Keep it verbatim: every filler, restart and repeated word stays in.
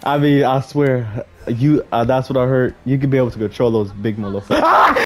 I mean, I swear, you. Uh, that's what I heard. You could be able to control those big motherfuckers.